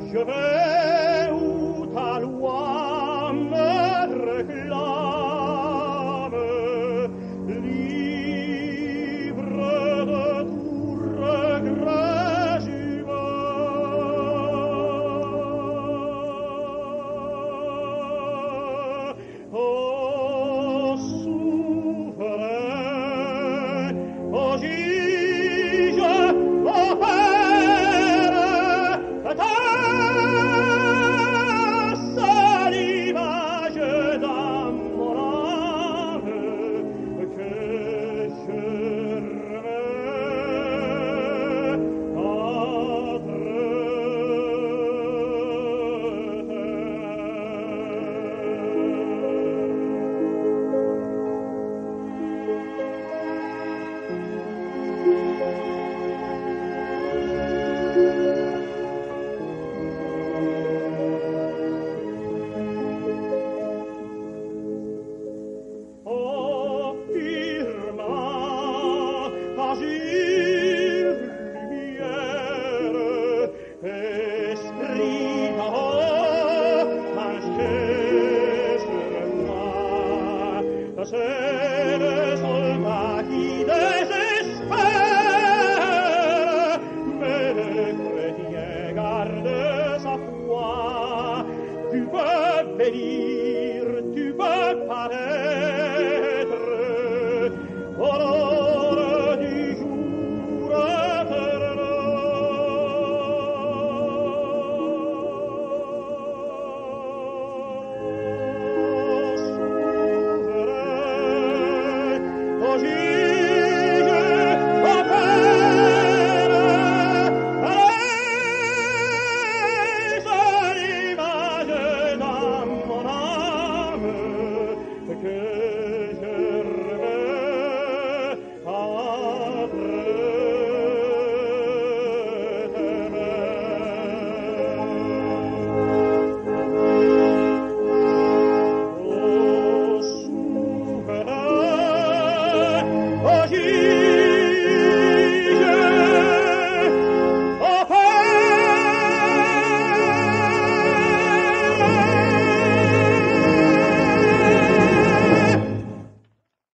Je vais où ta loi me réclame, libre de tout regret humain. Ô souverain, ô juge, ô père, ta seule image dans mon âme que je Oh, firmament, azur lumière, esprit d'or, marché sur moi, c'est le soldat qui désespère, mais le chrétien garde sa foi, tu peux bénir